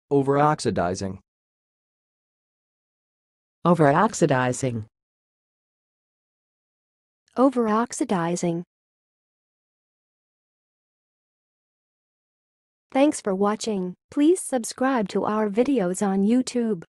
Overoxidizing. Overoxidizing. Overoxidizing. Thanks for watching. Please subscribe to our videos on YouTube.